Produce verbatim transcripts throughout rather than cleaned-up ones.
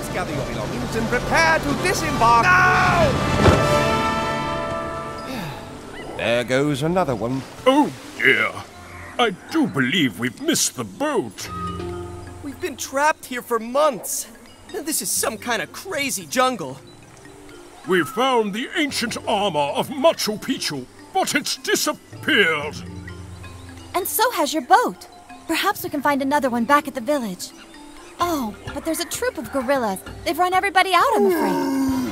Let's gather your belongings and prepare to disembark now! There goes another one. Oh dear. I do believe we've missed the boat. We've been trapped here for months. This is some kind of crazy jungle. We found the ancient armor of Machu Picchu, but it's disappeared. And so has your boat. Perhaps we can find another one back at the village. Oh, but there's a troop of gorillas. They've run everybody out, I'm afraid.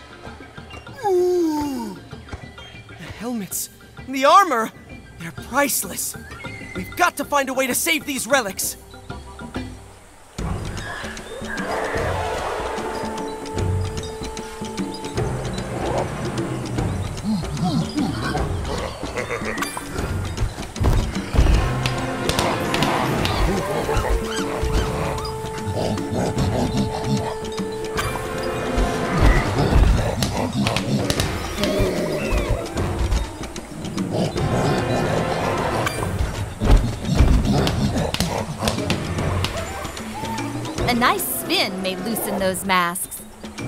The helmets, the armor, they're priceless. We've got to find a way to save these relics. A nice spin may loosen those masks.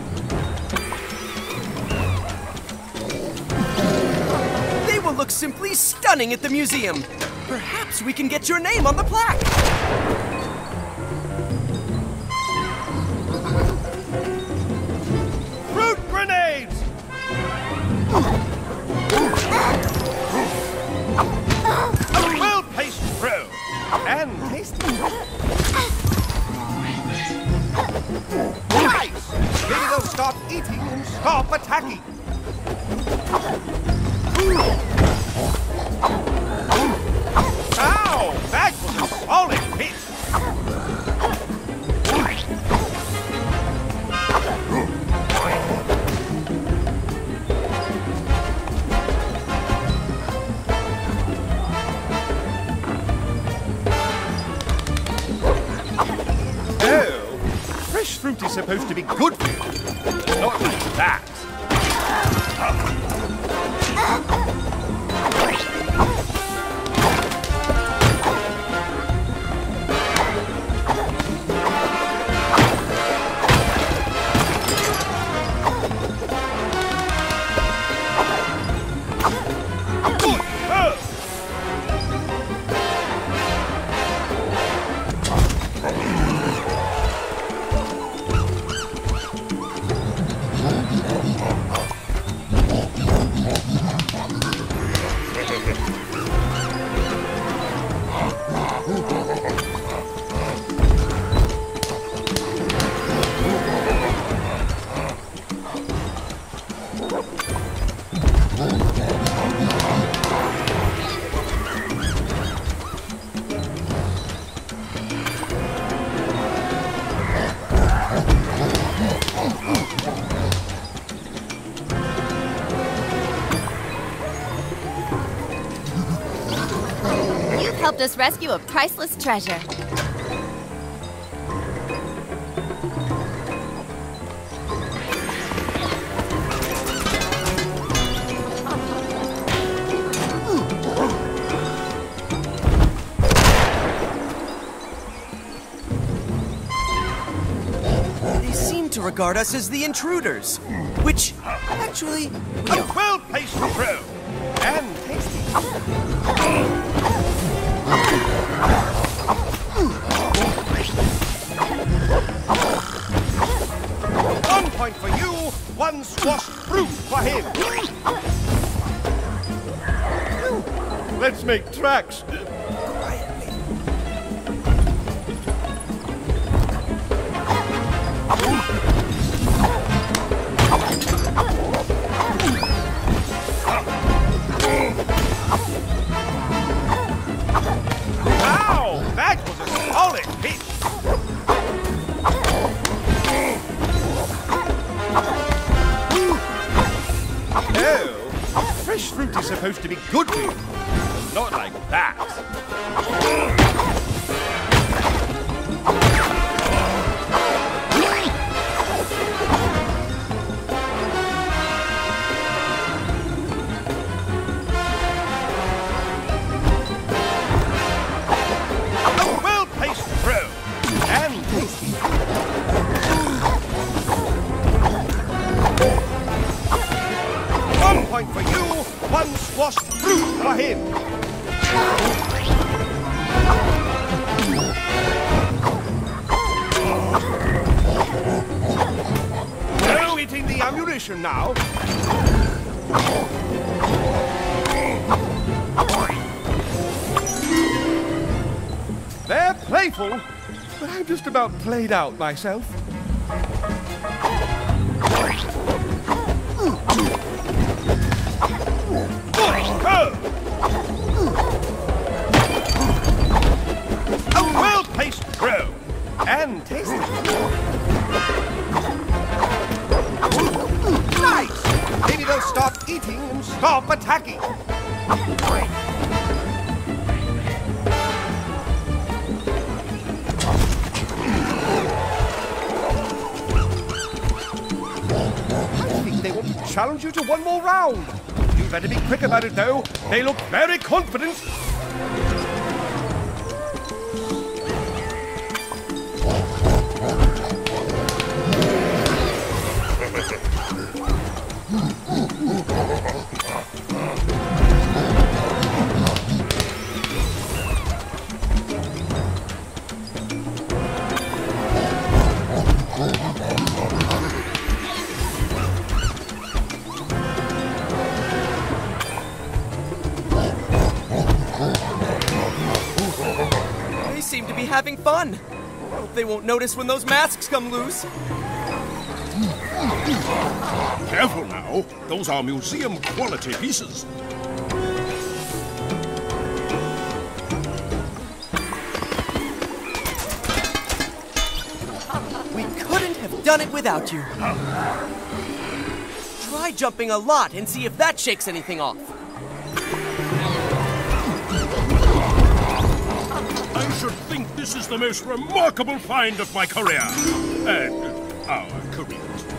They will look simply stunning at the museum. Perhaps we can get your name on the plaque. Fruit grenades! A well-paced throw. And tasty. Nice! Maybe they'll stop eating and stop attacking. Ow! That was a solid hit! Fresh fruit is supposed to be good for you, but not like that. Helped us rescue a priceless treasure. They seem to regard us as the intruders, which actually we A are. well-paced throw. And tasty. One point for you, one squashed fruit for him. Let's make tracks. Wow, that was a solid hit. Oh, fresh fruit is supposed to be good for you, but not like that. A well-paced throw and tasty. action now. They're playful, but I'm just about played out myself. A well-paced throw, and tasty. Nice! Maybe they'll stop eating and stop attacking. I think they will challenge you to one more round. You better be quick about it, though. They look very confident. They seem to be having fun. Hope they won't notice when those masks come loose. Careful now. Those are museum quality pieces. We couldn't have done it without you. Try jumping a lot and see if that shakes anything off. I should think this is the most remarkable find of my career. And our careers.